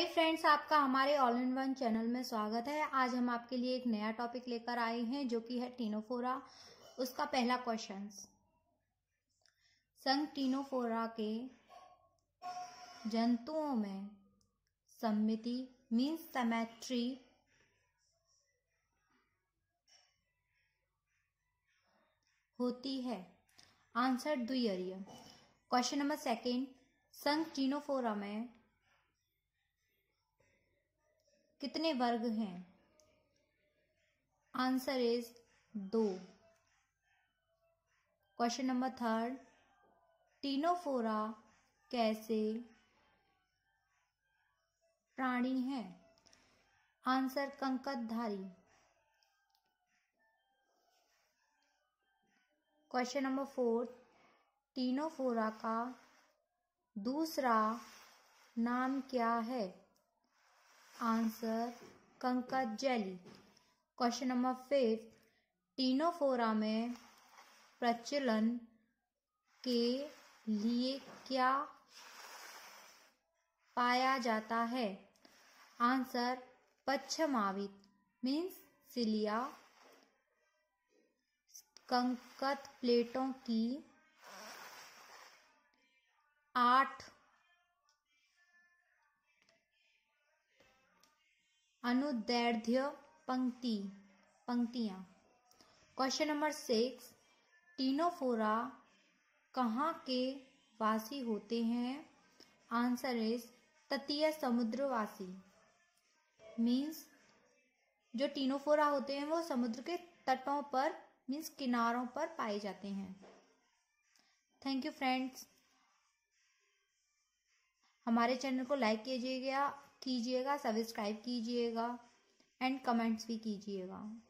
Friends, आपका हमारे all in one channel में स्वागत है। आज हम आपके लिए एक नया टॉपिक लेकर आए हैं जो कि है टीनोफोरा। उसका पहला क्वेश्चन, संघ टीनोफोरा के जंतुओं में सममिति मीन्स सिमेट्री होती है। आंसर द्विअरीय। क्वेश्चन नंबर सेकेंड, संघ टीनोफोरा में कितने वर्ग हैं? Answer is 2। Question number third, Ctenophora कैसे प्राणी है? आंसर कंकड़धारी। क्वेश्चन नंबर फोर्थ, टीनोफोरा का दूसरा नाम क्या है? आंसर कंकड़ jelly. Question number fifth, Ctenophora में प्रचलन के लिए क्या पाया जाता है? आंसर पक्षमावित मीन्स सिलिया। कंकड़ प्लेटों की 8 अनुदैर्ध्य पंक्तियां। क्वेश्चन नंबर 6, टीनोफोरा कहाँ के वासी होते हैं? आंसर इज तटीय समुद्रवासी। मीन्स जो टीनोफोरा होते हैं वो समुद्र के तटों पर मीन्स किनारों पर पाए जाते हैं। Thank you friends. हमारे चैनल को लाइक कीजिएगा, सब्सक्राइब कीजिएगा एंड कमेंट्स भी कीजिएगा।